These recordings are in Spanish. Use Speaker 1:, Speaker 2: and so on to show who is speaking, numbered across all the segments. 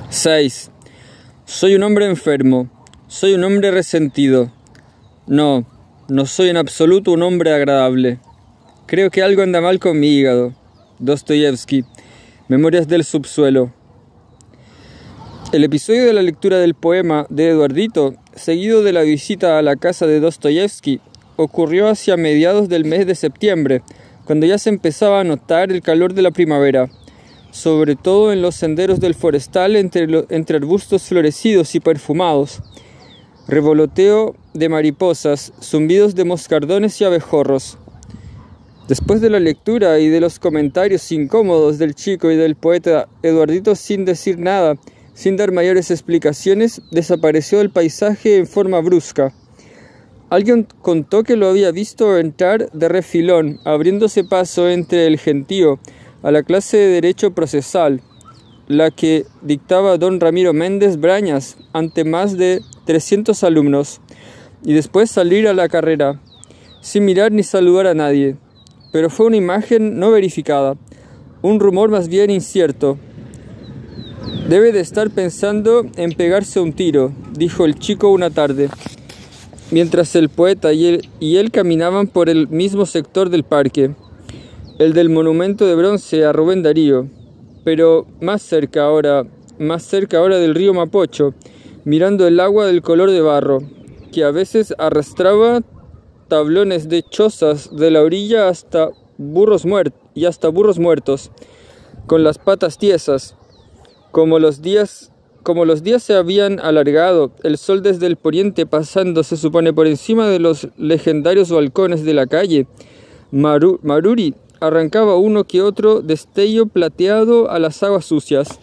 Speaker 1: 6. Soy un hombre enfermo. Soy un hombre resentido. No soy en absoluto un hombre agradable. Creo que algo anda mal con mi hígado. Dostoyevsky. Memorias del subsuelo. El episodio de la lectura del poema de Eduardito, seguido de la visita a la casa de Dostoyevsky, ocurrió hacia mediados del mes de septiembre, cuando ya se empezaba a notar el calor de la primavera, sobre todo en los senderos del forestal entre arbustos florecidos y perfumados, revoloteo de mariposas, zumbidos de moscardones y abejorros. Después de la lectura y de los comentarios incómodos del chico y del poeta, Eduardito, sin decir nada, sin dar mayores explicaciones, desapareció del paisaje en forma brusca. Alguien contó que lo había visto entrar de refilón, abriéndose paso entre el gentío, a la clase de Derecho Procesal, la que dictaba don Ramiro Méndez Brañas ante más de 300 alumnos, y después salir a la carrera, sin mirar ni saludar a nadie. Pero fue una imagen no verificada, un rumor más bien incierto. «Debe de estar pensando en pegarse un tiro», dijo el chico una tarde, mientras el poeta y él caminaban por el mismo sector del parque, el del monumento de bronce a Rubén Darío, pero más cerca ahora del río Mapocho, mirando el agua del color de barro, que a veces arrastraba tablones de chozas de la orilla hasta burros muertos, con las patas tiesas. Como los días se habían alargado, el sol desde el poniente pasando, se supone, por encima de los legendarios balcones de la calle, Maruri arrancaba uno que otro destello plateado a las aguas sucias.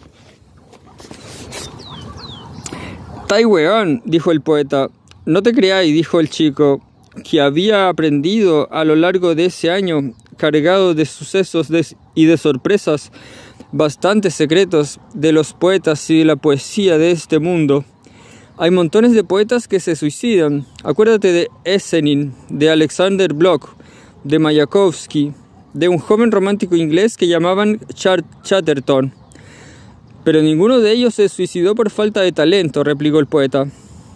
Speaker 1: «Tai weón», dijo el poeta. «No te creáis», dijo el chico, que había aprendido a lo largo de ese año, cargado de sucesos y de sorpresas bastante secretos de los poetas y de la poesía de este mundo. Hay montones de poetas que se suicidan. Acuérdate de Esenin, de Alexander Bloch, de Mayakovsky, de un joven romántico inglés que llamaban Chatterton. Pero ninguno de ellos se suicidó por falta de talento, replicó el poeta.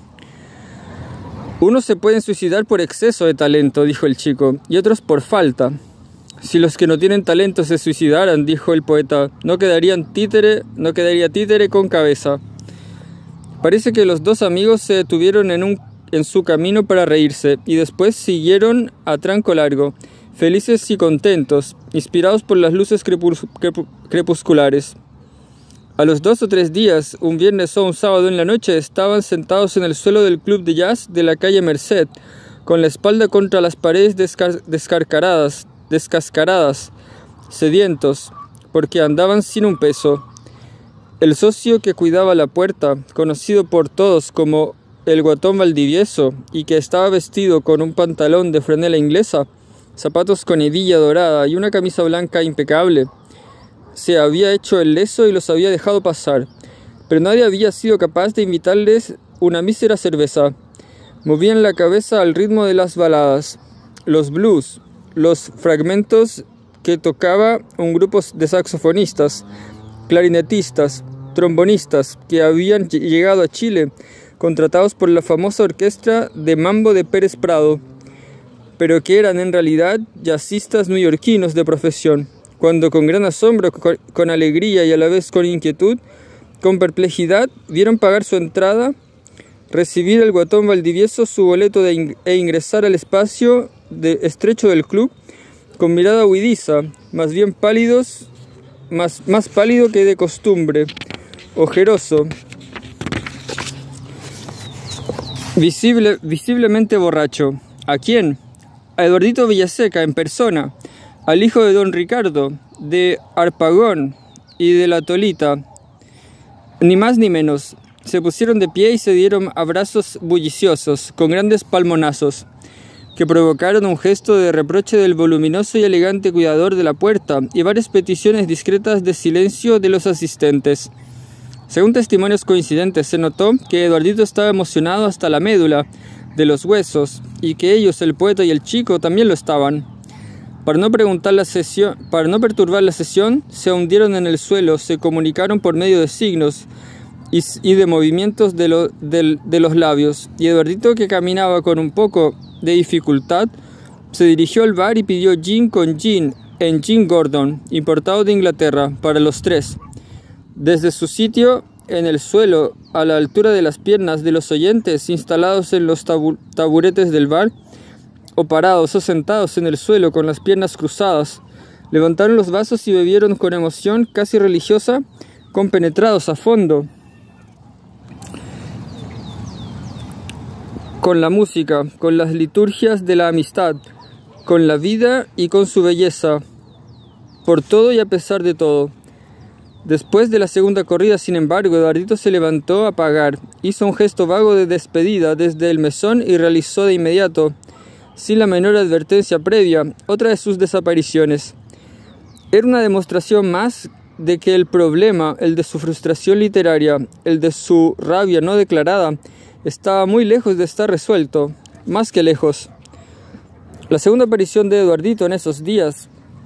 Speaker 1: Unos se pueden suicidar por exceso de talento, dijo el chico, y otros por falta. Si los que no tienen talento se suicidaran, dijo el poeta, no quedaría títere con cabeza. Parece que los dos amigos se detuvieron en su camino para reírse, y después siguieron a tranco largo, felices y contentos, inspirados por las luces crepusculares. A los 2 o 3 días, un viernes o un sábado en la noche, estaban sentados en el suelo del club de jazz de la calle Merced, con la espalda contra las paredes descascaradas, sedientos, porque andaban sin un peso. El socio que cuidaba la puerta, conocido por todos como el Guatón Valdivieso, y que estaba vestido con un pantalón de franela inglesa, zapatos con hebilla dorada y una camisa blanca impecable, se había hecho el leso y los había dejado pasar, pero nadie había sido capaz de invitarles una mísera cerveza. Movían la cabeza al ritmo de las baladas, los blues, los fragmentos que tocaba un grupo de saxofonistas, clarinetistas, trombonistas que habían llegado a Chile, contratados por la famosa orquesta de mambo de Pérez Prado, pero que eran en realidad jazzistas neoyorquinos de profesión. Cuando con gran asombro, con alegría y a la vez con inquietud, con perplejidad, vieron pagar su entrada, recibir el Guatón Valdivieso su boleto e ingresar al espacio estrecho del club, con mirada huidiza, más bien más pálido que de costumbre, ojeroso, visiblemente borracho. ¿A quién? A Eduardito Villaseca en persona, al hijo de don Ricardo, de Harpagón y de la Tolita. Ni más ni menos. Se pusieron de pie y se dieron abrazos bulliciosos, con grandes palmonazos, que provocaron un gesto de reproche del voluminoso y elegante cuidador de la puerta y varias peticiones discretas de silencio de los asistentes. Según testimonios coincidentes, se notó que Eduardito estaba emocionado hasta la médula de los huesos y que ellos, el poeta y el chico, también lo estaban. Para no perturbar la sesión, se hundieron en el suelo, se comunicaron por medio de signos y de movimientos de los labios, y Eduardito, que caminaba con un poco de dificultad, se dirigió al bar y pidió gin con gin en Gin Gordon, importado de Inglaterra, para los tres. Desde su sitio en el suelo, a la altura de las piernas de los oyentes, instalados en los taburetes del bar, o parados o sentados en el suelo con las piernas cruzadas, levantaron los vasos y bebieron con emoción casi religiosa, compenetrados a fondo con la música, con las liturgias de la amistad, con la vida y con su belleza, por todo y a pesar de todo. Después de la segunda corrida, sin embargo, Eduardito se levantó a pagar, hizo un gesto vago de despedida desde el mesón y realizó de inmediato, sin la menor advertencia previa, otra de sus desapariciones. Era una demostración más de que el problema, el de su frustración literaria, el de su rabia no declarada, estaba muy lejos de estar resuelto, más que lejos. La segunda aparición de Eduardito en esos días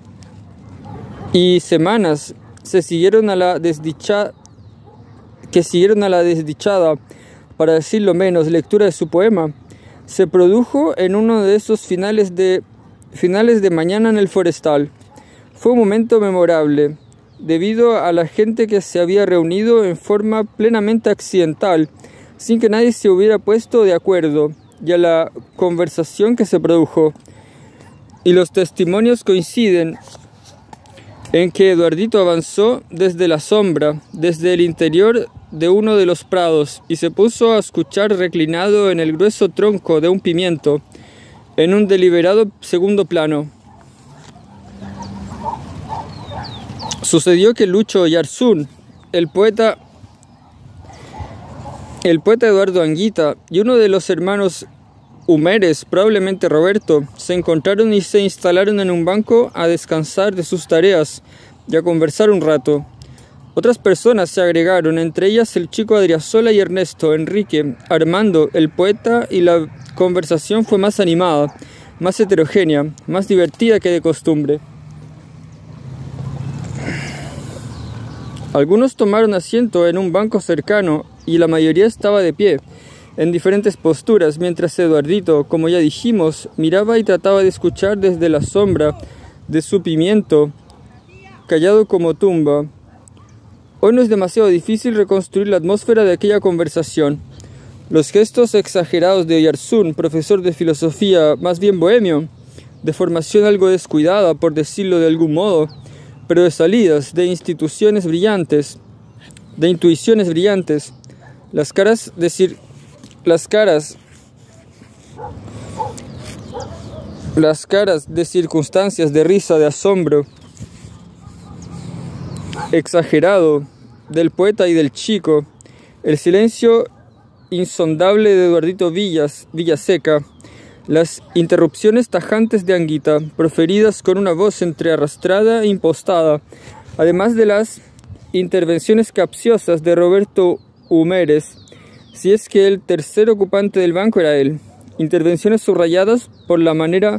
Speaker 1: y semanas que siguieron a la desdichada, para decirlo menos, lectura de su poema, se produjo en uno de esos finales de mañana en el Forestal. Fue un momento memorable, debido a la gente que se había reunido en forma plenamente accidental, sin que nadie se hubiera puesto de acuerdo, y a la conversación que se produjo. Y los testimonios coinciden en que Eduardito avanzó desde la sombra, desde el interior de uno de los prados, y se puso a escuchar reclinado en el grueso tronco de un pimiento, en un deliberado segundo plano. Sucedió que Lucho Oyarzún, el poeta Eduardo Anguita y uno de los hermanos Humeres, probablemente Roberto, se encontraron y se instalaron en un banco a descansar de sus tareas y a conversar un rato. Otras personas se agregaron, entre ellas el chico Adriasola y Ernesto, Enrique, Armando, el poeta, y la conversación fue más animada, más heterogénea, más divertida que de costumbre. Algunos tomaron asiento en un banco cercano y la mayoría estaba de pie, en diferentes posturas, mientras Eduardito, como ya dijimos, miraba y trataba de escuchar desde la sombra de su pimiento, callado como tumba. Hoy no es demasiado difícil reconstruir la atmósfera de aquella conversación. Los gestos exagerados de Oyarzún, profesor de filosofía más bien bohemio, de formación algo descuidada, por decirlo de algún modo, pero de salidas, de intuiciones brillantes, las caras de circunstancias, de risa, de asombro exagerado del poeta y del chico, el silencio insondable de Eduardito Villaseca, las interrupciones tajantes de Anguita, proferidas con una voz entre arrastrada e impostada, además de las intervenciones capciosas de Roberto Humeres, si es que el tercer ocupante del banco era él, intervenciones subrayadas por la manera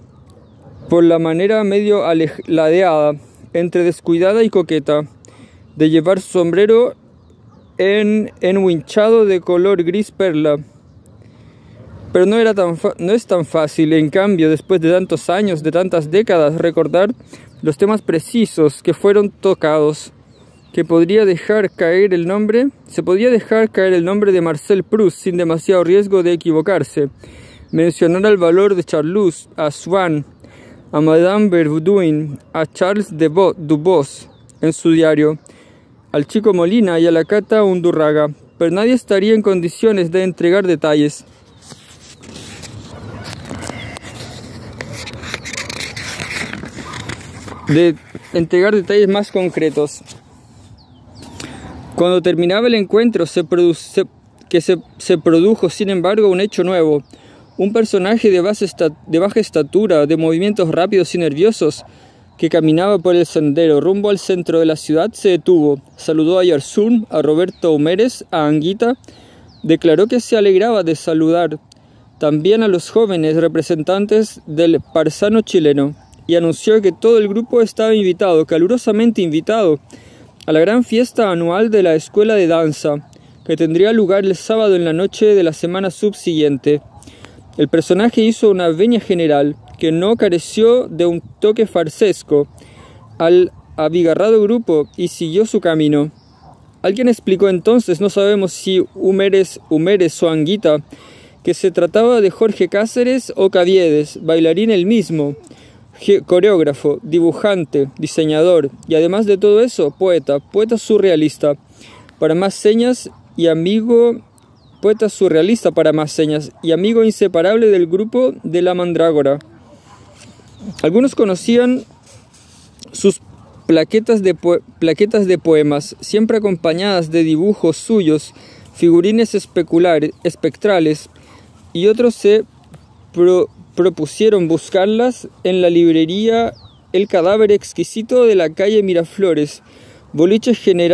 Speaker 1: medio ladeada, entre descuidada y coqueta, de llevar su sombrero enwinchado de color gris perla. Pero no es tan fácil, en cambio, después de tantos años, de tantas décadas, recordar los temas precisos que fueron tocados, se podía dejar caer el nombre de Marcel Proust sin demasiado riesgo de equivocarse, mencionar el valor de Charlus, a Swann, a Madame Berdouin, a Charles Dubos en su diario, al chico Molina y a la Cata Undurraga, pero nadie estaría en condiciones de entregar detalles. Más concretos. Cuando terminaba el encuentro se produjo, sin embargo, un hecho nuevo. Un personaje de baja estatura, de movimientos rápidos y nerviosos, que caminaba por el sendero rumbo al centro de la ciudad, se detuvo, saludó a Oyarzún, a Roberto Humeres, a Anguita, declaró que se alegraba de saludar también a los jóvenes representantes del parsano chileno, y anunció que todo el grupo estaba invitado, calurosamente invitado, a la gran fiesta anual de la escuela de danza, que tendría lugar el sábado en la noche de la semana subsiguiente. El personaje hizo una venia general, que no careció de un toque farsesco, al abigarrado grupo y siguió su camino. Alguien explicó entonces, no sabemos si Humeres o Anguita, que se trataba de Jorge Cáceres o Caviedes, bailarín el mismo, coreógrafo, dibujante, diseñador y además de todo eso, poeta surrealista, para más señas y amigo, poeta surrealista para más señas y amigo inseparable del grupo de la Mandrágora. Algunos conocían sus plaquetas de poemas, siempre acompañadas de dibujos suyos, figurines espectrales, y otros se propusieron buscarlas en la librería El Cadáver Exquisito de la calle Miraflores, boliche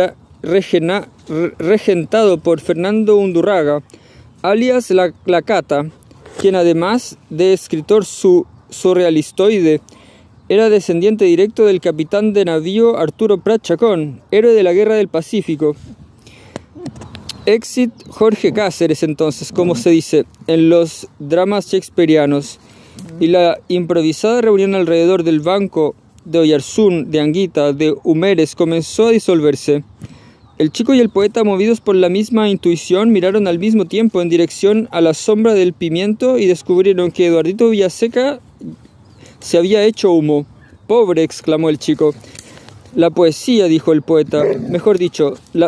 Speaker 1: regentado por Fernando Undurraga, alias La Cata, quien además de escritor surrealistoide, era descendiente directo del capitán de navío Arturo Prat Chacón, héroe de la Guerra del Pacífico. Exit Jorge Cáceres, entonces, como se dice en los dramas shakespearianos, y la improvisada reunión alrededor del banco de Oyarzún, de Anguita, de Humeres, comenzó a disolverse. El chico y el poeta, movidos por la misma intuición, miraron al mismo tiempo en dirección a la sombra del pimiento y descubrieron que Eduardito Villaseca se había hecho humo. «¡Pobre!», exclamó el chico. «La poesía», dijo el poeta, mejor dicho, la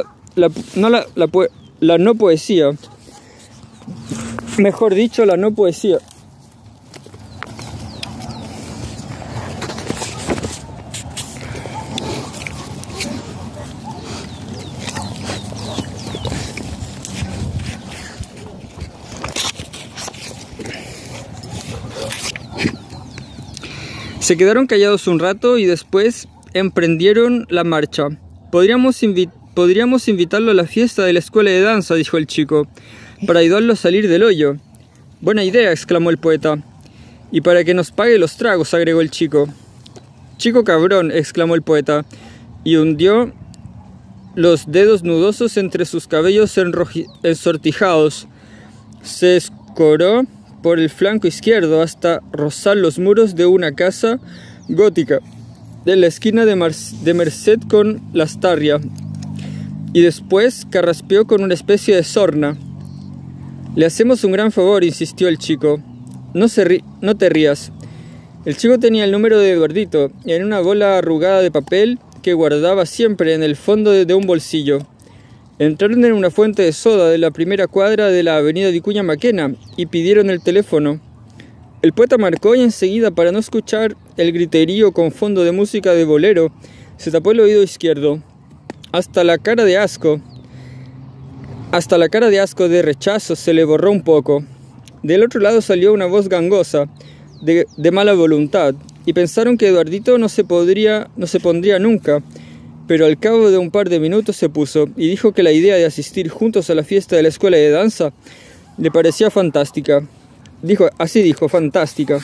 Speaker 1: no poesía. Mejor dicho, la no poesía. Se quedaron callados un rato y después emprendieron la marcha. Podríamos invitarlo a la fiesta de la escuela de danza, dijo el chico, para ayudarlo a salir del hoyo. Buena idea, exclamó el poeta. Y para que nos pague los tragos, agregó el chico. Chico cabrón, exclamó el poeta, y hundió los dedos nudosos entre sus cabellos ensortijados. Se escoró por el flanco izquierdo hasta rozar los muros de una casa gótica de la esquina de Merced con Lastarria, y después carraspeó con una especie de sorna. «Le hacemos un gran favor», insistió el chico. No te rías». El chico tenía el número de Eduardito en una bola arrugada de papel que guardaba siempre en el fondo de un bolsillo. Entraron en una fuente de soda de la primera cuadra de la avenida Vicuña Maquena y pidieron el teléfono. El poeta marcó y enseguida, para no escuchar el griterío con fondo de música de bolero, se tapó el oído izquierdo. Hasta la cara de asco de rechazo se le borró un poco. Del otro lado salió una voz gangosa, de mala voluntad, y pensaron que Eduardito no se pondría nunca, pero al cabo de un par de minutos se puso y dijo que la idea de asistir juntos a la fiesta de la escuela de danza le parecía fantástica. Así dijo, fantástica.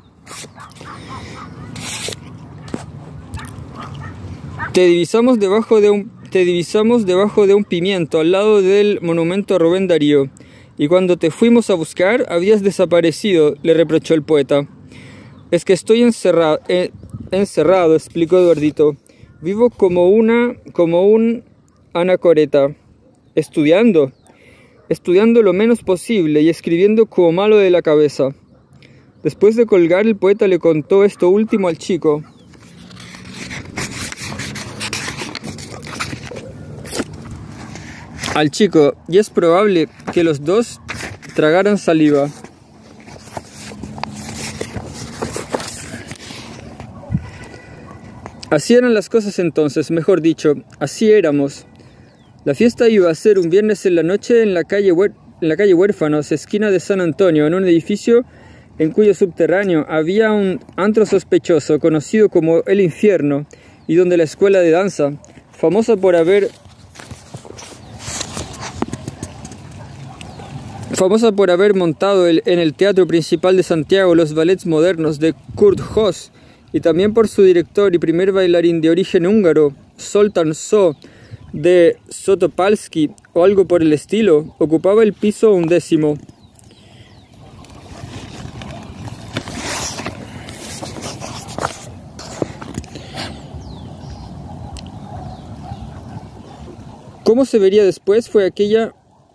Speaker 1: Te divisamos debajo de un pimiento al lado del monumento a Rubén Darío, y cuando te fuimos a buscar habías desaparecido, le reprochó el poeta. Es que estoy encerrado, explicó Eduardito. Vivo como un anacoreta, estudiando lo menos posible y escribiendo como malo de la cabeza. Después de colgar, el poeta le contó esto último al chico. Y es probable que los dos tragaran saliva. Así eran las cosas entonces, mejor dicho, así éramos. La fiesta iba a ser un viernes en la noche en la calle Huérfanos, esquina de San Antonio, en un edificio en cuyo subterráneo había un antro sospechoso conocido como El Infierno, y donde la escuela de danza, famosa por haber montado en el teatro principal de Santiago los ballets modernos de Kurt Hoss, y también por su director y primer bailarín de origen húngaro, Zoltán So de Sotopalski o algo por el estilo, ocupaba el piso 11º. ¿Cómo se vería después fue aquella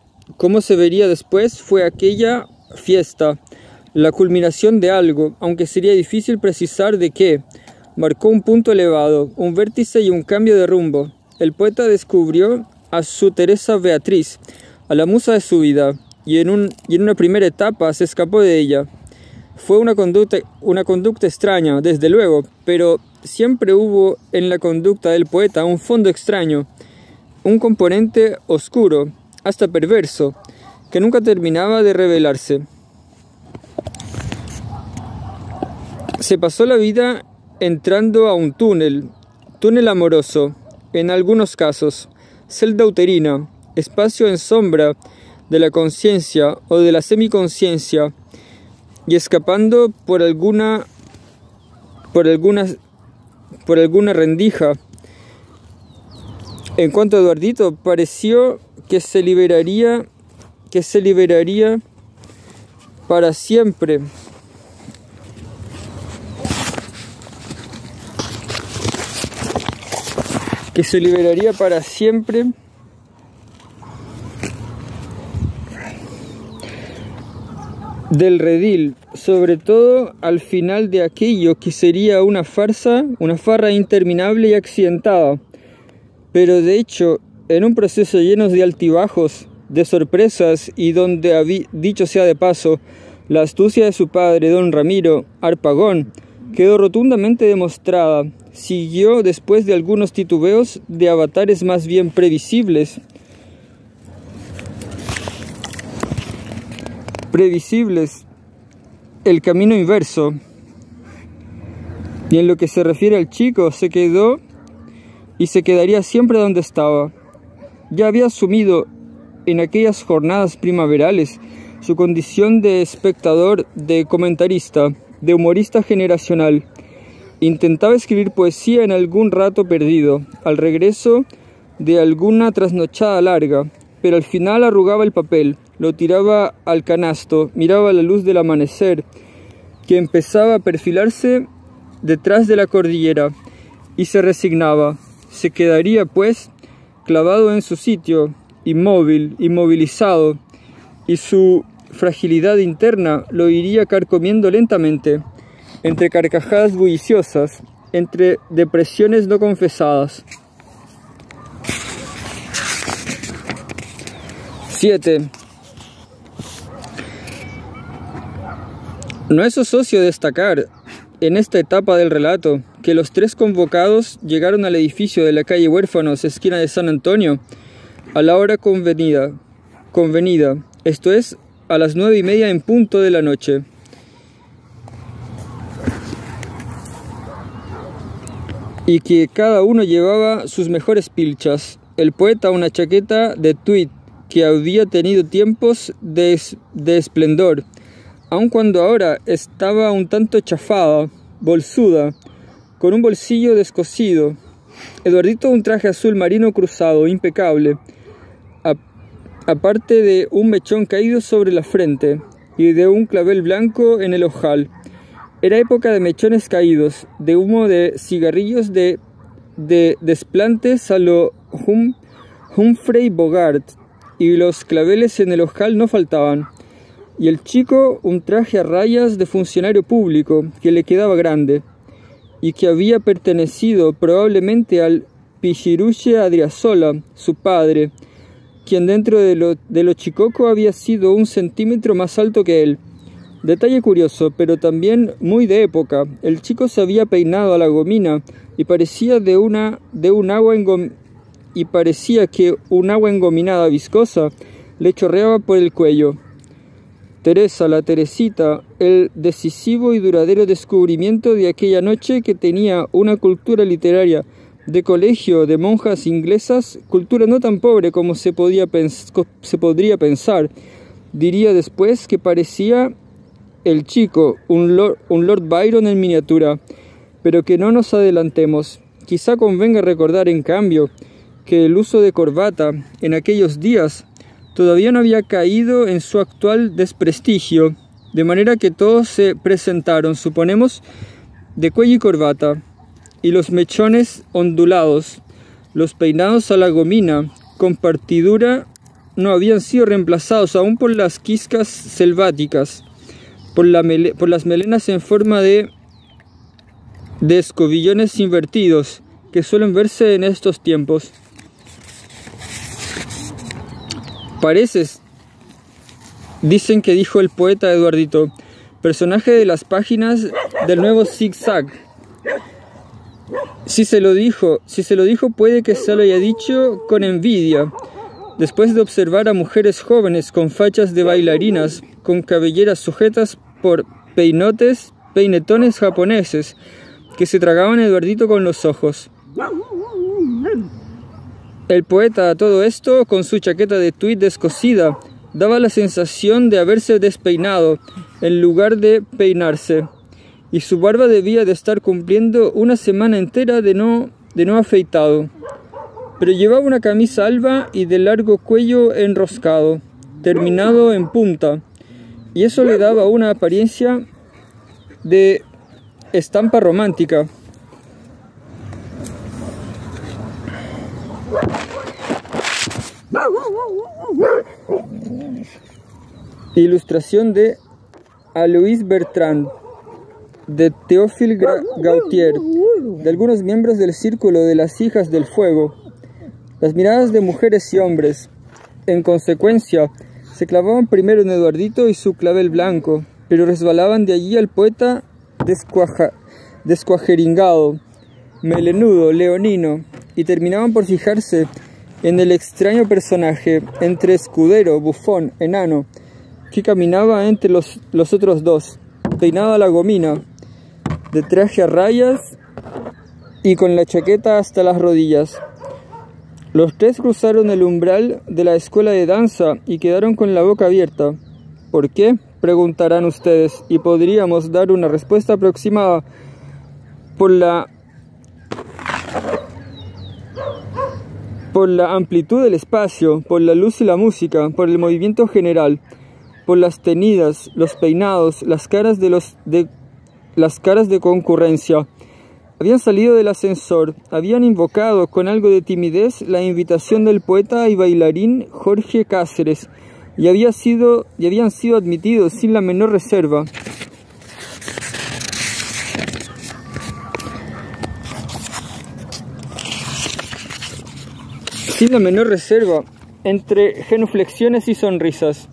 Speaker 1: fiesta, la culminación de algo, aunque sería difícil precisar de qué. Marcó un punto elevado, un vértice y un cambio de rumbo. El poeta descubrió a su Teresa Beatriz, a la musa de su vida, y en una primera etapa se escapó de ella. Fue una conducta extraña, desde luego, pero siempre hubo en la conducta del poeta un fondo extraño, un componente oscuro, hasta perverso, que nunca terminaba de revelarse. Se pasó la vida entrando a un túnel amoroso, en algunos casos, celda uterina, espacio en sombra de la conciencia o de la semiconciencia, y escapando por alguna rendija. En cuanto a Eduardito, pareció que se liberaría para siempre. Del redil, sobre todo al final de aquello que sería una farra interminable y accidentada. Pero de hecho, en un proceso lleno de altibajos, de sorpresas y donde, dicho sea de paso, la astucia de su padre, don Ramiro Harpagón, quedó rotundamente demostrada, siguió después de algunos titubeos de avatares más bien previsibles, el camino inverso. Y en lo que se refiere al chico, se quedó y se quedaría siempre donde estaba. Ya había asumido en aquellas jornadas primaverales su condición de espectador, de comentarista, de humorista generacional. Intentaba escribir poesía en algún rato perdido, al regreso de alguna trasnochada larga, pero al final arrugaba el papel, lo tiraba al canasto, miraba la luz del amanecer, que empezaba a perfilarse detrás de la cordillera, y se resignaba. Se quedaría, pues, clavado en su sitio, inmóvil, inmovilizado, y su fragilidad interna lo iría carcomiendo lentamente, entre carcajadas bulliciosas, entre depresiones no confesadas. 7. No es ocio destacar, en esta etapa del relato, que los tres convocados llegaron al edificio de la calle Huérfanos, esquina de San Antonio, a la hora convenida, esto es, a las 9:30 en punto de la noche. Y que cada uno llevaba sus mejores pilchas. El poeta una chaqueta de tweed que había tenido tiempos de esplendor, aun cuando ahora estaba un tanto chafada, bolsuda, con un bolsillo descosido. Eduardito un traje azul marino cruzado, impecable, aparte de un mechón caído sobre la frente y de un clavel blanco en el ojal. Era época de mechones caídos, de humo de cigarrillos de desplantes a lo Humphrey Bogart, y los claveles en el ojal no faltaban. Y el chico un traje a rayas de funcionario público que le quedaba grande y que había pertenecido probablemente al Pichiruche Adriasola, su padre, quien dentro de lo chicoco había sido 1 centímetro más alto que él. Detalle curioso, pero también muy de época. El chico se había peinado a la gomina y parecía que un agua engominada viscosa le chorreaba por el cuello. Teresa, la Teresita, el decisivo y duradero descubrimiento de aquella noche, que tenía una cultura literaria de colegio de monjas inglesas, cultura no tan pobre como se podría pensar. Diría después que parecía el chico un Lord Byron en miniatura, pero que no nos adelantemos. Quizá convenga recordar, en cambio, que el uso de corbata en aquellos días todavía no había caído en su actual desprestigio, de manera que todos se presentaron, suponemos, de cuello y corbata, y los mechones ondulados, los peinados a la gomina, con partidura, no habían sido reemplazados aún por las quiscas selváticas, por las melenas en forma de escobillones invertidos, que suelen verse en estos tiempos. Pareces, dicen que dijo el poeta Eduardito, personaje de las páginas del nuevo zigzag. Si se lo dijo, puede que se lo haya dicho con envidia, después de observar a mujeres jóvenes con fachas de bailarinas, con cabelleras sujetas por peinetones japoneses, que se tragaban a Eduardito con los ojos. El poeta, a todo esto, con su chaqueta de tuit descosida, daba la sensación de haberse despeinado en lugar de peinarse, y su barba debía de estar cumpliendo una semana entera de no afeitado. Pero llevaba una camisa alba y de largo cuello enroscado, terminado en punta, y eso le daba una apariencia de estampa romántica. Ilustración de Alois Bertrand, de Théophile Gautier, de algunos miembros del Círculo de las Hijas del Fuego. Las miradas de mujeres y hombres, en consecuencia, se clavaban primero en Eduardito y su clavel blanco, pero resbalaban de allí al poeta descuajeringado, melenudo, leonino, y terminaban por fijarse en el extraño personaje, entre escudero, bufón, enano, que caminaba entre los otros dos, peinado a la gomina, de traje a rayas y con la chaqueta hasta las rodillas. Los tres cruzaron el umbral de la escuela de danza y quedaron con la boca abierta. ¿Por qué?, preguntarán ustedes, y podríamos dar una respuesta aproximada. Por la amplitud del espacio, por la luz y la música, por el movimiento general, por las tenidas, los peinados, las caras de concurrencia. Habían salido del ascensor, habían invocado con algo de timidez la invitación del poeta y bailarín Jorge Cáceres, y habían sido admitidos sin la menor reserva. Entre genuflexiones y sonrisas,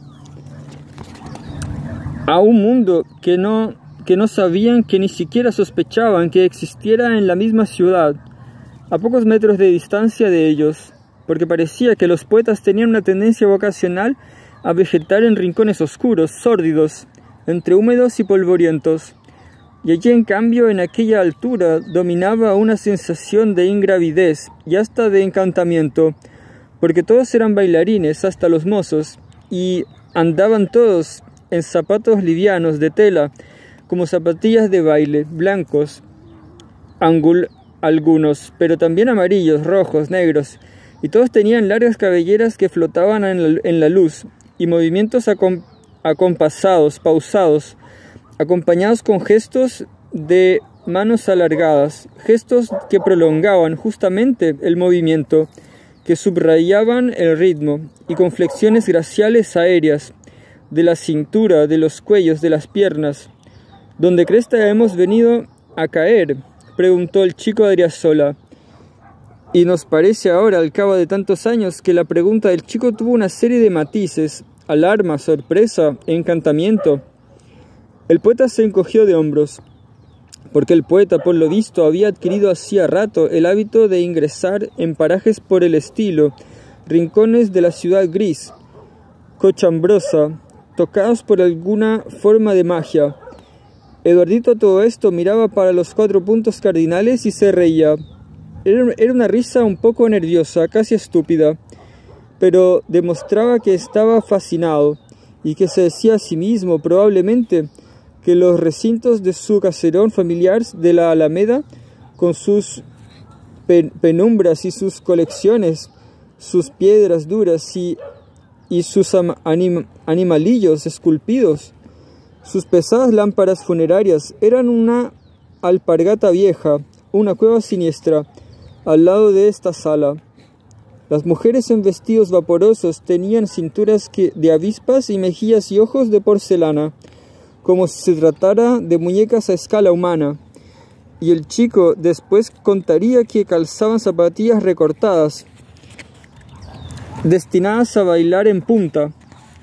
Speaker 1: a un mundo que no sabían, que ni siquiera sospechaban que existiera en la misma ciudad, a pocos metros de distancia de ellos, porque parecía que los poetas tenían una tendencia vocacional a vegetar en rincones oscuros, sórdidos, entre húmedos y polvorientos, y allí en cambio, en aquella altura, dominaba una sensación de ingravidez y hasta de encantamiento, porque todos eran bailarines, hasta los mozos, y andaban todos en zapatos livianos de tela, como zapatillas de baile, blancos, algunos, pero también amarillos, rojos, negros, y todos tenían largas cabelleras que flotaban en la luz, y movimientos acompasados, pausados, acompañados con gestos de manos alargadas, gestos que prolongaban justamente el movimiento, que subrayaban el ritmo, y con flexiones graciales aéreas, de la cintura, de los cuellos, de las piernas. ¿Dónde cresta hemos venido a caer?, preguntó el chico Adriasola. Y nos parece ahora, al cabo de tantos años, que la pregunta del chico tuvo una serie de matices, alarma, sorpresa, encantamiento. El poeta se encogió de hombros, porque el poeta, por lo visto, había adquirido hacía rato el hábito de ingresar en parajes por el estilo, rincones de la ciudad gris, cochambrosa, tocados por alguna forma de magia. Eduardito todo esto miraba para los 4 puntos cardinales y se reía. Era una risa un poco nerviosa, casi estúpida, pero demostraba que estaba fascinado y que se decía a sí mismo, probablemente, que los recintos de su caserón familiar de la Alameda, con sus penumbras y sus colecciones, sus piedras duras y sus animalillos esculpidos, sus pesadas lámparas funerarias, eran una alpargata vieja, una cueva siniestra, al lado de esta sala. Las mujeres en vestidos vaporosos tenían cinturas de avispas y mejillas y ojos de porcelana, como si se tratara de muñecas a escala humana. Y el chico después contaría que calzaban zapatillas recortadas, destinadas a bailar en punta,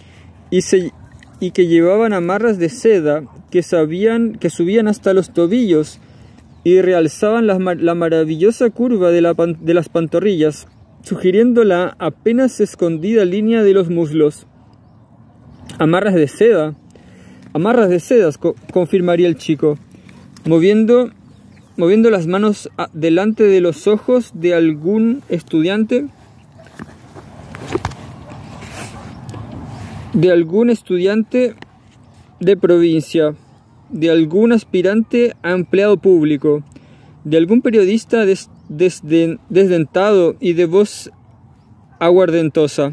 Speaker 1: y que llevaban amarras de seda que subían hasta los tobillos y realzaban la maravillosa curva de las pantorrillas, sugiriendo la apenas escondida línea de los muslos. Amarras de seda, confirmaría el chico, moviendo las manos delante de los ojos de algún estudiante de provincia, de algún aspirante a empleado público, de algún periodista desdentado y de voz aguardentosa.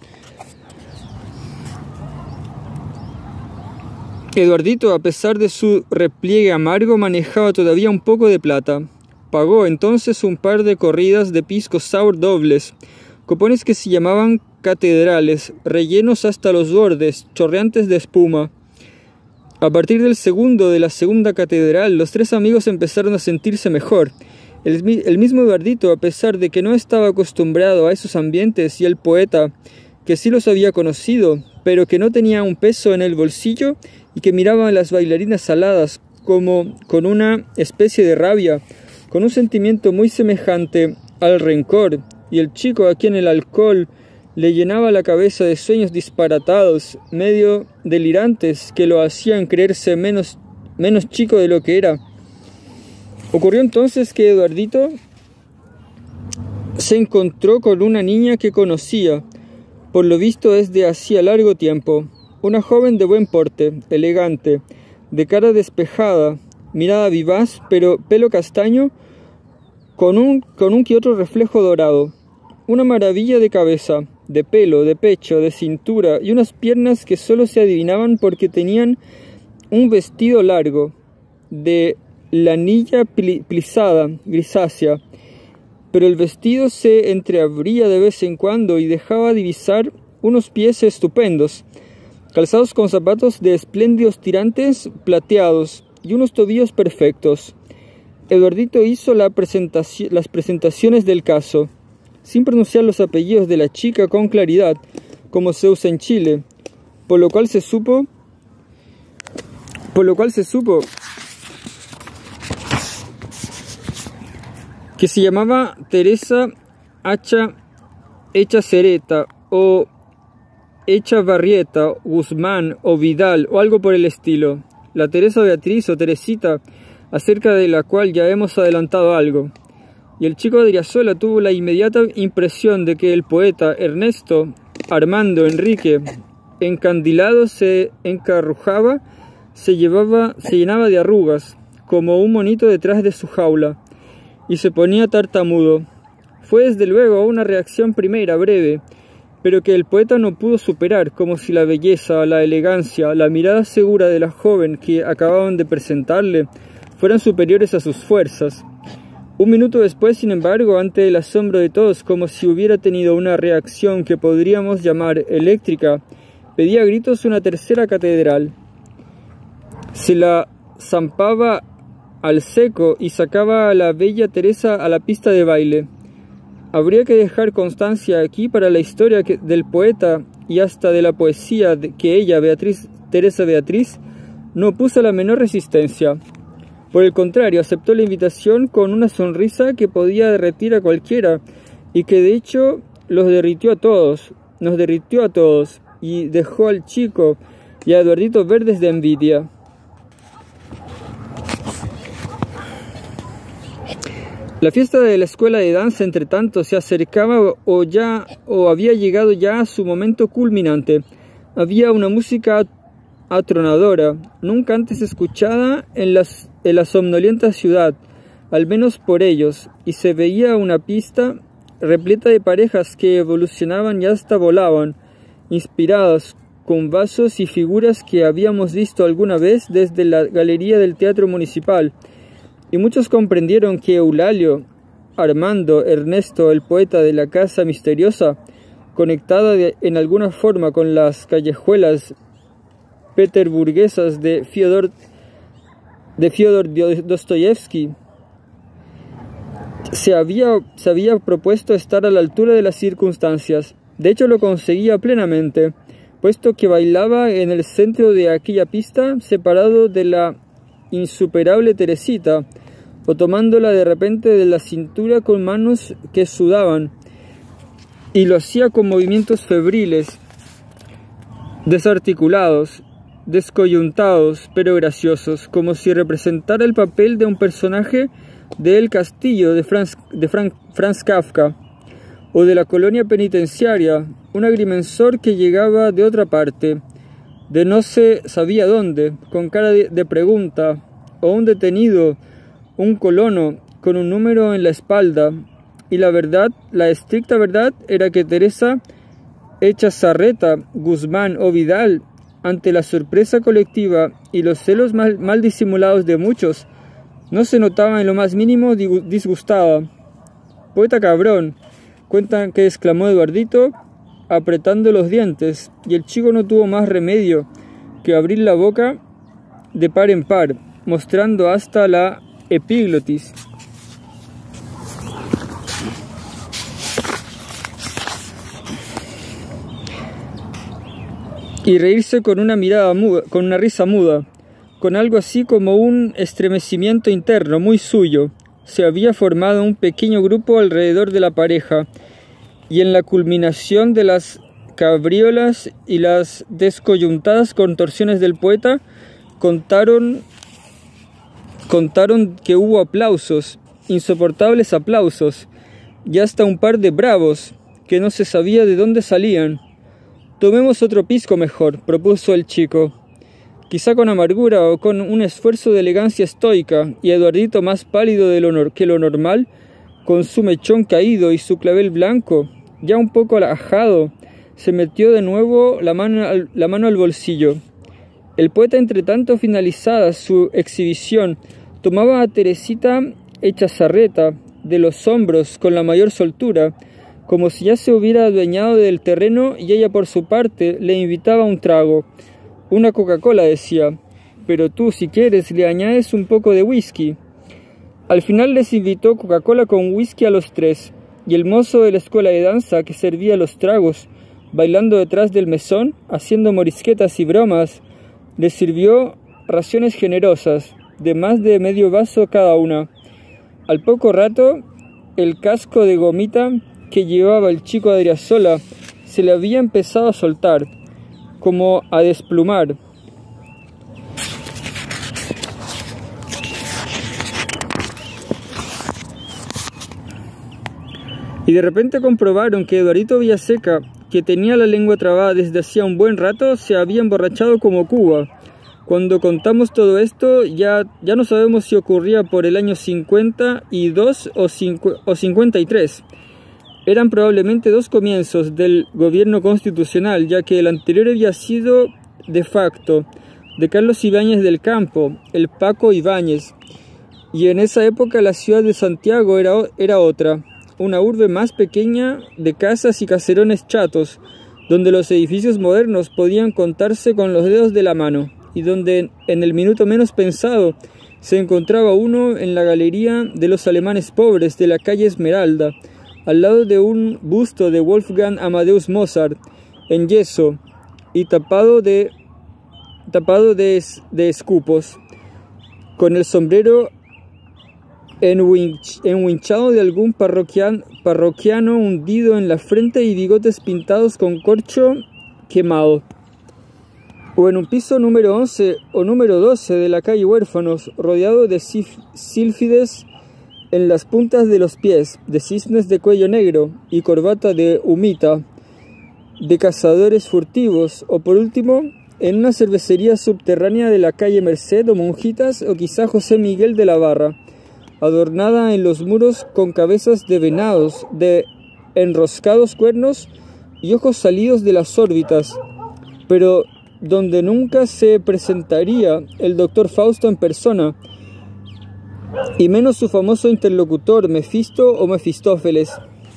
Speaker 1: Eduardito, a pesar de su repliegue amargo, manejaba todavía un poco de plata. Pagó entonces un par de corridas de pisco sour dobles, copones que se llamaban catedrales, rellenos hasta los bordes, chorreantes de espuma. A partir de la segunda catedral, los tres amigos empezaron a sentirse mejor. El mismo Eduardito, a pesar de que no estaba acostumbrado a esos ambientes, y el poeta, que sí los había conocido, pero que no tenía un peso en el bolsillo y que miraba a las bailarinas aladas como con una especie de rabia, con un sentimiento muy semejante al rencor, y el chico a quien el alcohol le llenaba la cabeza de sueños disparatados, medio delirantes, que lo hacían creerse menos chico de lo que era. Ocurrió entonces que Eduardito se encontró con una niña que conocía, por lo visto desde hacía largo tiempo, una joven de buen porte, elegante, de cara despejada, mirada vivaz, pero pelo castaño, con un que otro reflejo dorado, una maravilla de cabeza, de pelo, de pecho, de cintura y unas piernas que solo se adivinaban porque tenían un vestido largo, de lanilla plisada, grisácea, pero el vestido se entreabría de vez en cuando y dejaba divisar unos pies estupendos, calzados con zapatos de espléndidos tirantes plateados y unos tobillos perfectos. Eduardito hizo las presentaciones del caso, sin pronunciar los apellidos de la chica con claridad, como se usa en Chile, por lo cual se supo que se llamaba Teresa Echacereta o Echavarrieta, Guzmán o Vidal o algo por el estilo. La Teresa Beatriz o Teresita, acerca de la cual ya hemos adelantado algo. Y el chico de Adriasola tuvo la inmediata impresión de que el poeta Ernesto Armando Enrique, encandilado, se encarrujaba, se llenaba de arrugas, como un monito detrás de su jaula, y se ponía tartamudo. Fue desde luego una reacción primera, breve, pero que el poeta no pudo superar, como si la belleza, la elegancia, la mirada segura de la joven que acababan de presentarle fueran superiores a sus fuerzas. Un minuto después, sin embargo, ante el asombro de todos, como si hubiera tenido una reacción que podríamos llamar eléctrica, pedía a gritos una tercera catedral. Se la zampaba al seco y sacaba a la bella Teresa a la pista de baile. Habría que dejar constancia aquí para la historia del poeta y hasta de la poesía que ella, Teresa Beatriz, no puso la menor resistencia. Por el contrario, aceptó la invitación con una sonrisa que podía derretir a cualquiera y que de hecho nos derritió a todos, y dejó al chico y a Eduardito verdes de envidia. La fiesta de la escuela de danza, entre tanto, se acercaba o había llegado ya a su momento culminante. Había una música atronadora, nunca antes escuchada en la somnolienta ciudad, al menos por ellos, y se veía una pista repleta de parejas que evolucionaban y hasta volaban, inspiradas con vasos y figuras que habíamos visto alguna vez desde la galería del Teatro Municipal, y muchos comprendieron que Eulalio, Armando, Ernesto, el poeta de la Casa Misteriosa, conectada en alguna forma con las callejuelas peterburguesas de Fyodor Dostoyevsky, se había propuesto estar a la altura de las circunstancias. De hecho, lo conseguía plenamente, puesto que bailaba en el centro de aquella pista, separado de la insuperable Teresita, o tomándola de repente de la cintura con manos que sudaban, y lo hacía con movimientos febriles, desarticulados, descoyuntados, pero graciosos, como si representara el papel de un personaje de El Castillo de Franz Kafka, o de la colonia penitenciaria, un agrimensor que llegaba de otra parte, de no se sabía dónde, con cara de pregunta, o un detenido, un colono, con un número en la espalda. Y la verdad, la estricta verdad, era que Teresa Echazarreta, Guzmán o Vidal, ante la sorpresa colectiva y los celos mal disimulados de muchos, no se notaba en lo más mínimo disgustada. «Poeta cabrón», cuentan que exclamó Eduardito, apretando los dientes, y el chico no tuvo más remedio que abrir la boca de par en par, mostrando hasta la epiglotis. Y reírse con una mirada muda, con una risa muda, con algo así como un estremecimiento interno muy suyo. Se había formado un pequeño grupo alrededor de la pareja, y en la culminación de las cabriolas y las descoyuntadas contorsiones del poeta, contaron que hubo aplausos, insoportables aplausos, y hasta un par de bravos, que no se sabía de dónde salían. «Tomemos otro pisco mejor», propuso el chico, quizá con amargura o con un esfuerzo de elegancia estoica, y Eduardito, más pálido que lo normal, con su mechón caído y su clavel blanco, ya un poco ajado, se metió de nuevo la mano al bolsillo. El poeta, entretanto, finalizada su exhibición, tomaba a Teresita Echazarreta de los hombros con la mayor soltura, como si ya se hubiera adueñado del terreno, y ella por su parte le invitaba a un trago. «Una Coca-Cola», decía, «pero tú, si quieres, le añades un poco de whisky». Al final les invitó Coca-Cola con whisky a los tres, y el mozo de la escuela de danza que servía los tragos, bailando detrás del mesón, haciendo morisquetas y bromas, les sirvió raciones generosas, de más de medio vaso cada una. Al poco rato, el casco de gomita que llevaba el chico Adriasola se le había empezado a soltar, como a desplumar. Y de repente comprobaron que Eduardito Villaseca, que tenía la lengua trabada desde hacía un buen rato, se había emborrachado como Cuba. Cuando contamos todo esto, ya no sabemos si ocurría por el año 52 o 53. Eran probablemente dos comienzos del gobierno constitucional, ya que el anterior había sido de facto, de Carlos Ibáñez del Campo, el Paco Ibáñez, y en esa época la ciudad de Santiago era otra, una urbe más pequeña de casas y caserones chatos, donde los edificios modernos podían contarse con los dedos de la mano, y donde en el minuto menos pensado se encontraba uno en la galería de los alemanes pobres de la calle Esmeralda, al lado de un busto de Wolfgang Amadeus Mozart, en yeso y tapado de escupos, con el sombrero enwinchado de algún parroquiano hundido en la frente y bigotes pintados con corcho quemado. O en un piso número 11 o número 12 de la calle Huérfanos, rodeado de sílfides en las puntas de los pies, de cisnes de cuello negro y corbata de humita, de cazadores furtivos, o por último, en una cervecería subterránea de la calle Merced o Monjitas, o quizá José Miguel de la Barra, adornada en los muros con cabezas de venados, de enroscados cuernos y ojos salidos de las órbitas, pero donde nunca se presentaría el doctor Fausto en persona, y menos su famoso interlocutor Mefisto o Mefistófeles.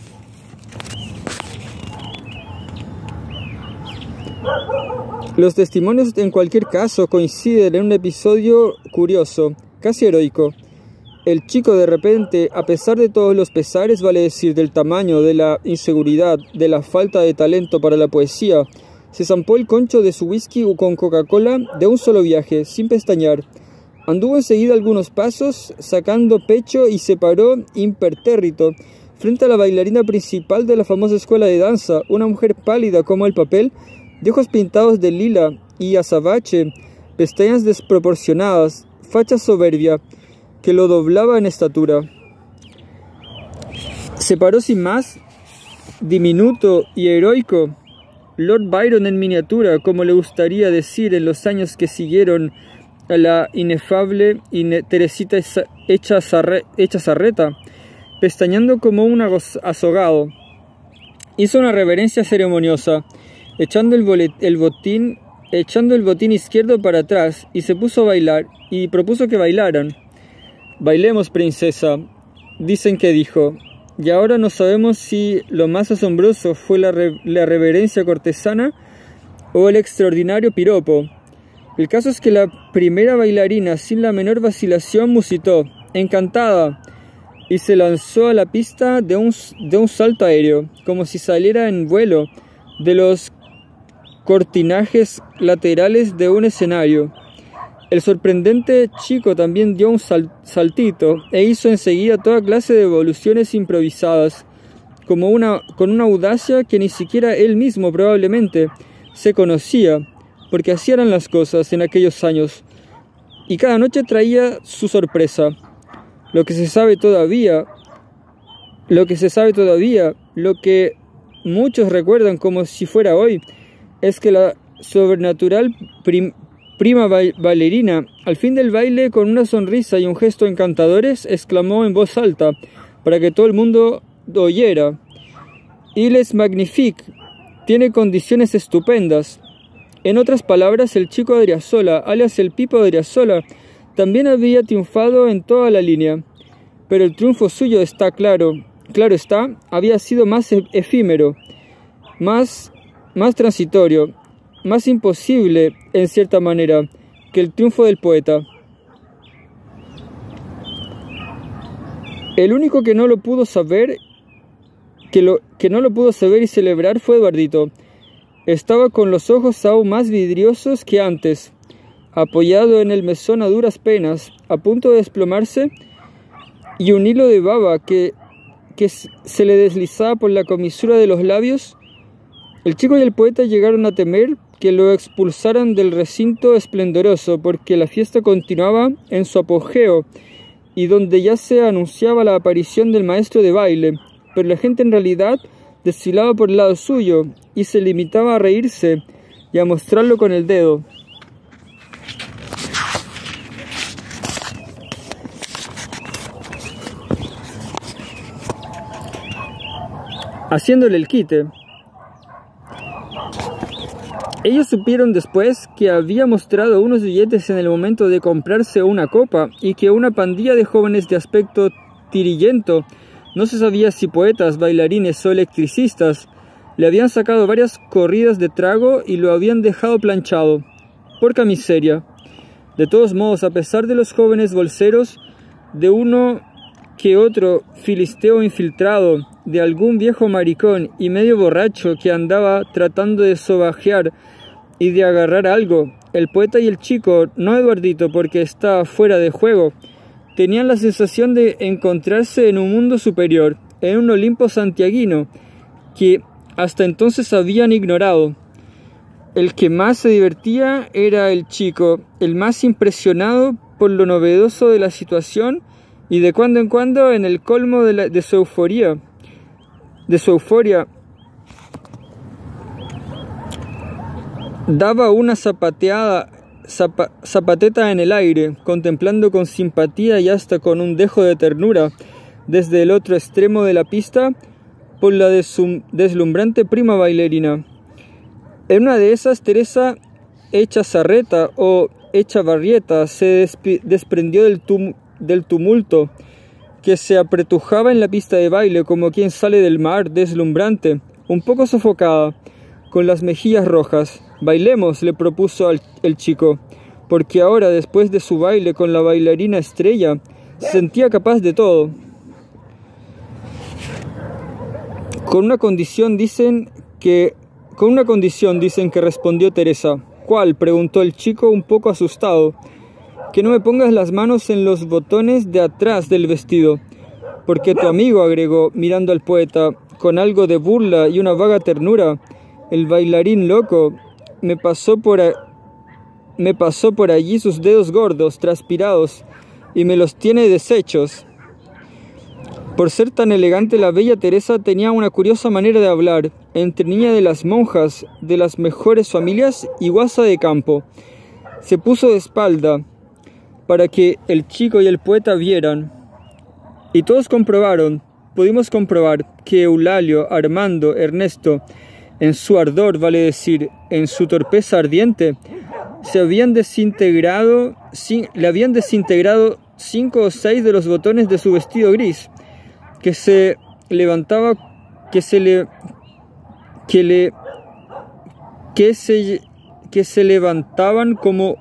Speaker 1: Los testimonios en cualquier caso coinciden en un episodio curioso, casi heroico. El chico de repente, a pesar de todos los pesares, vale decir, del tamaño, de la inseguridad, de la falta de talento para la poesía, se zampó el concho de su whisky con Coca-Cola de un solo viaje, sin pestañear. Anduvo enseguida algunos pasos, sacando pecho, y se paró impertérrito frente a la bailarina principal de la famosa escuela de danza, una mujer pálida como el papel, de ojos pintados de lila y azabache, pestañas desproporcionadas, facha soberbia, que lo doblaba en estatura. Se paró sin más, diminuto y heroico, Lord Byron en miniatura, como le gustaría decir en los años que siguieron a la inefable Teresita hecha zarreta, pestañeando como un azogado. Hizo una reverencia ceremoniosa, echando el botín izquierdo para atrás, y se puso a bailar, y propuso que bailaran. «Bailemos, princesa», dicen que dijo, y ahora no sabemos si lo más asombroso fue la reverencia cortesana o el extraordinario piropo. El caso es que la primera bailarina, sin la menor vacilación, musitó, encantada, y se lanzó a la pista de un salto aéreo, como si saliera en vuelo de los cortinajes laterales de un escenario. El sorprendente chico también dio un saltito e hizo enseguida toda clase de evoluciones improvisadas, con una audacia que ni siquiera él mismo probablemente se conocía, porque así eran las cosas en aquellos años, y cada noche traía su sorpresa. Lo que se sabe todavía, lo que muchos recuerdan como si fuera hoy, es que la sobrenatural prima bailarina, al fin del baile, con una sonrisa y un gesto encantadores, exclamó en voz alta, para que todo el mundo oyera: «Il est magnifique, tiene condiciones estupendas». En otras palabras, el chico Adriasola, alias el Pipo Adriasola, también había triunfado en toda la línea, pero el triunfo suyo está claro está, había sido más efímero, más transitorio, más imposible, en cierta manera, que el triunfo del poeta. El único que no lo pudo saber, y celebrar fue Eduardito. Estaba con los ojos aún más vidriosos que antes, apoyado en el mesón a duras penas, a punto de desplomarse, y un hilo de baba que se le deslizaba por la comisura de los labios. El chico y el poeta llegaron a temer que lo expulsaran del recinto esplendoroso, porque la fiesta continuaba en su apogeo y donde ya se anunciaba la aparición del maestro de baile, pero la gente en realidad desfilaba por el lado suyo y se limitaba a reírse y a mostrarlo con el dedo. Haciéndole el quite. Ellos supieron después que había mostrado unos billetes en el momento de comprarse una copa, y que una pandilla de jóvenes de aspecto tirillento, no se sabía si poetas, bailarines o electricistas, le habían sacado varias corridas de trago y lo habían dejado planchado. Porca miseria. De todos modos, a pesar de los jóvenes bolseros, de uno que otro filisteo infiltrado, de algún viejo maricón y medio borracho que andaba tratando de sobajear y de agarrar algo, el poeta y el chico, no Eduardito porque está fuera de juego, tenían la sensación de encontrarse en un mundo superior, en un Olimpo santiaguino, que hasta entonces habían ignorado. El que más se divertía era el chico, el más impresionado por lo novedoso de la situación, y de cuando en cuando, en el colmo de su euforia, daba una zapateada zapateta en el aire, contemplando con simpatía y hasta con un dejo de ternura desde el otro extremo de la pista por la de su deslumbrante prima bailarina. En una de esas, Teresa, hecha zarreta o hecha barrieta, se desprendió del tumulto que se apretujaba en la pista de baile como quien sale del mar, deslumbrante, un poco sofocada, con las mejillas rojas. «Bailemos», le propuso el chico, porque ahora, después de su baile con la bailarina estrella, se sentía capaz de todo. Con una condición dicen que respondió Teresa. «¿Cuál?», preguntó el chico un poco asustado. «Que no me pongas las manos en los botones de atrás del vestido, porque tu amigo», agregó, mirando al poeta, con algo de burla y una vaga ternura, «el bailarín loco, me pasó por allí sus dedos gordos, transpirados, y me los tiene deshechos». Por ser tan elegante, la bella Teresa tenía una curiosa manera de hablar, entre niña de las monjas, de las mejores familias y guasa de campo. Se puso de espalda para que el chico y el poeta vieran, y todos pudimos comprobar que Eulalio, Armando, Ernesto, en su ardor, vale decir, en su torpeza ardiente, le habían desintegrado 5 o 6 de los botones de su vestido gris, que se levantaban como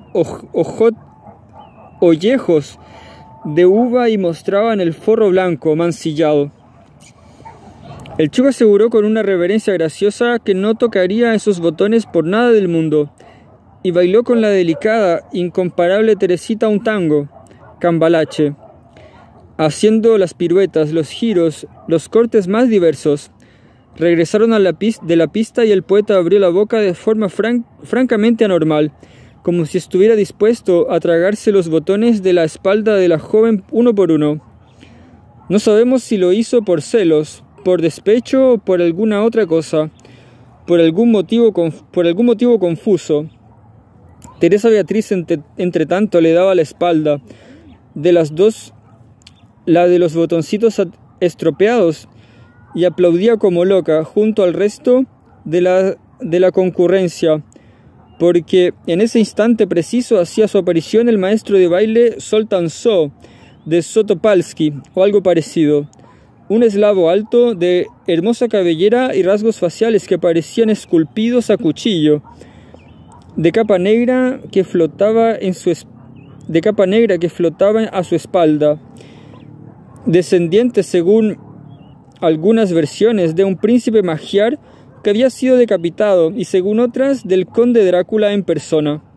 Speaker 1: ollejos de uva y mostraban el forro blanco mancillado. El chico aseguró con una reverencia graciosa que no tocaría esos botones por nada del mundo, y bailó con la delicada, incomparable Teresita un tango, cambalache, haciendo las piruetas, los giros, los cortes más diversos. Regresaron de la pista y el poeta abrió la boca de forma francamente anormal, como si estuviera dispuesto a tragarse los botones de la espalda de la joven uno por uno. No sabemos si lo hizo por celos, por despecho o por alguna otra cosa, por algún motivo confuso. Teresa Beatriz, entre tanto, le daba la espalda de las dos, la de los botoncitos estropeados, y aplaudía como loca junto al resto de la concurrencia, porque en ese instante preciso hacía su aparición el maestro de baile Soltanzó de Sotopalski o algo parecido, un eslavo alto de hermosa cabellera y rasgos faciales que parecían esculpidos a cuchillo, de capa negra que flotaba a su espalda, descendiente, según algunas versiones, de un príncipe magiar que había sido decapitado, y según otras, del conde Drácula en persona.